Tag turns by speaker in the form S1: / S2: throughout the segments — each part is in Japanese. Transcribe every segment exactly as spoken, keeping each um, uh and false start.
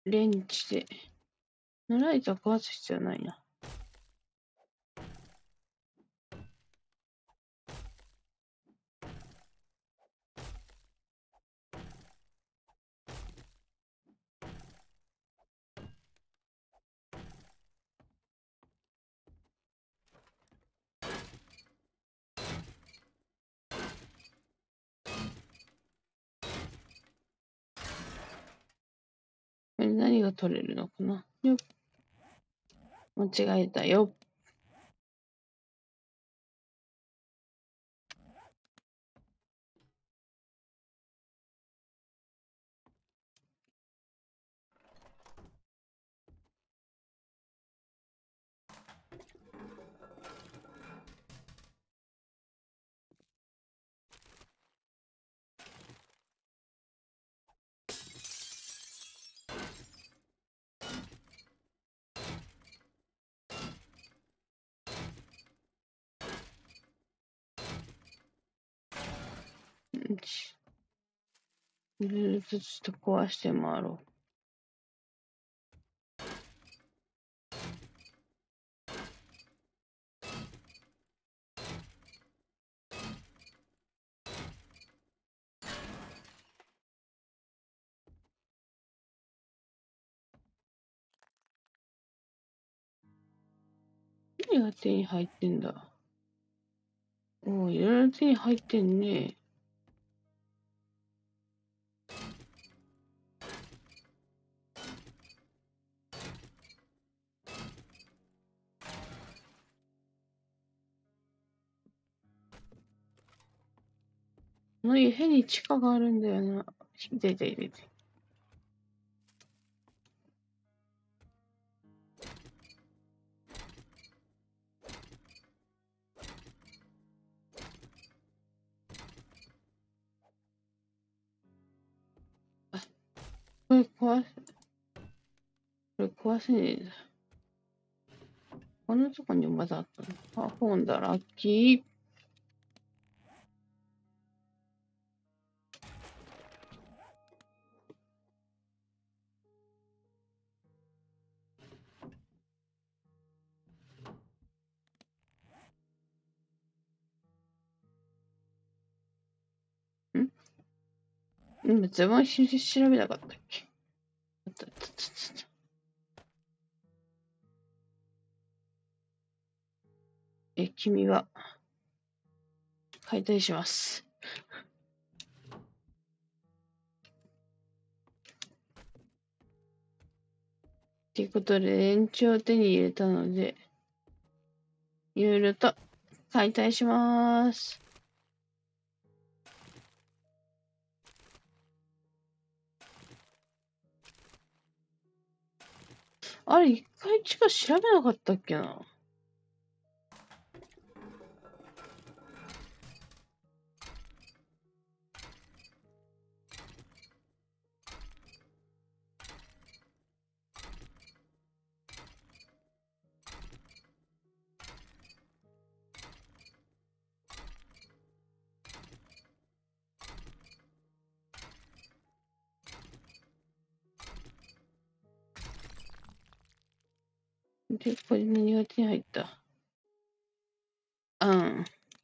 S1: レンチで。ライト壊す必要ないな。これ何が取れるのかな。よっ。間違えたよ。よし。いろいろずつと壊して回ろう。何が手に入ってんだ。おお、いろいろ手に入ってんね。この家に地下があるんだよな。出て出て。あ、これ壊す。これ壊せねえだ。こんなとこにまだあったの。あ、本だ、ラッキー。ん今、ゼバン調べなかったっけ。あったあったあったあった。え、君は解体します。ということで、延長を手に入れたので、いろいろと解体します。あれ、一回地下調べなかったっけな。で、これ何が手に入った。うん。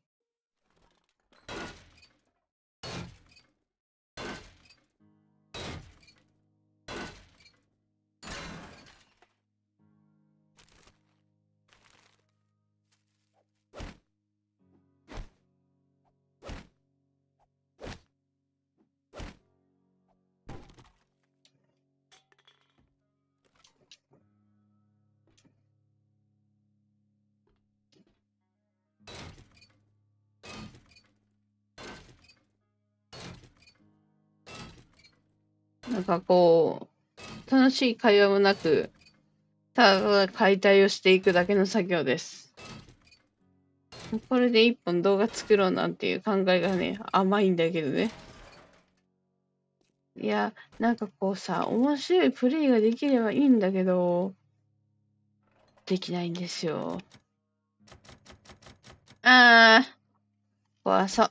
S1: なんかこう、楽しい会話もなく、ただ解体をしていくだけの作業です。これで一本動画作ろうなんていう考えがね、甘いんだけどね。いや、なんかこうさ、面白いプレイができればいいんだけど、できないんですよ。あー、怖そう。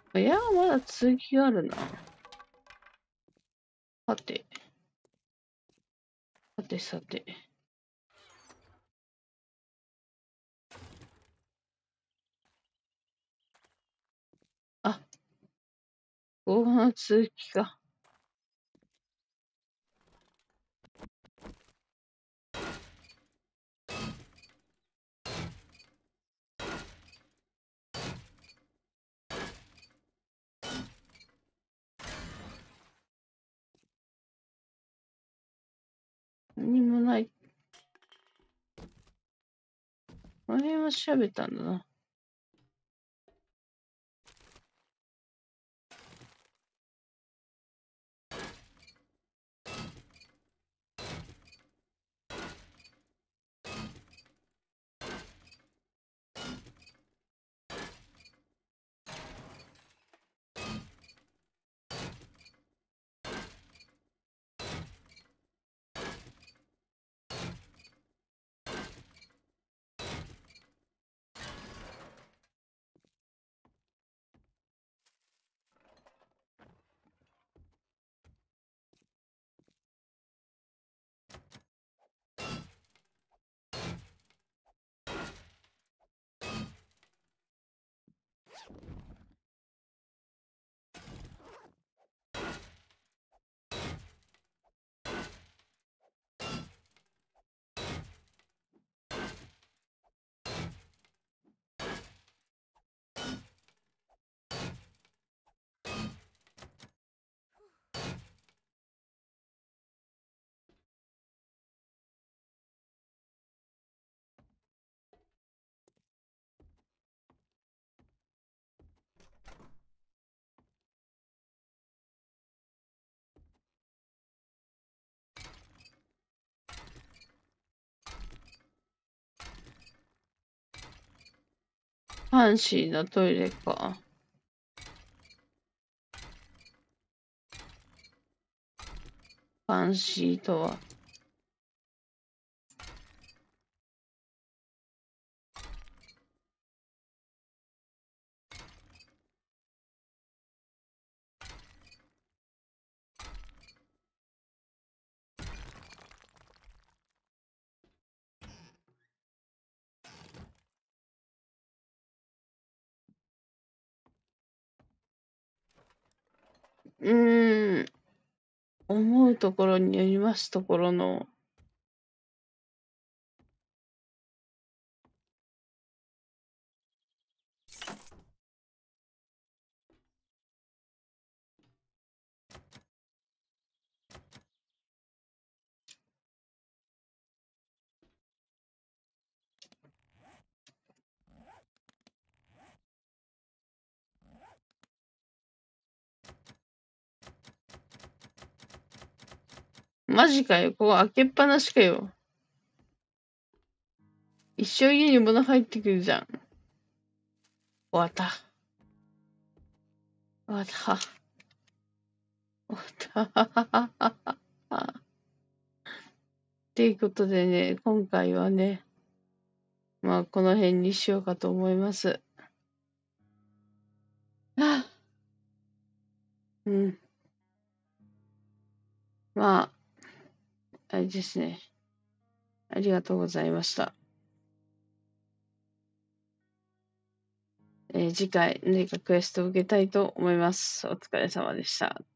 S1: いや、まだ続きがあるな。さて。さてさて。あ、後半の続きか。何もない。この辺は調べたんだな。ファンシーなトイレか。ファンシーとは。うーん。思うところによりますところの。マジかよ。ここ開けっぱなしかよ。一生家に物入ってくるじゃん。終わった。終わった。終わった。ということでね、今回はね、まあこの辺にしようかと思います。はあ、うん。まあ、あれですね。ありがとうございました。えー次回何かクエストを受けたいと思います。お疲れ様でした。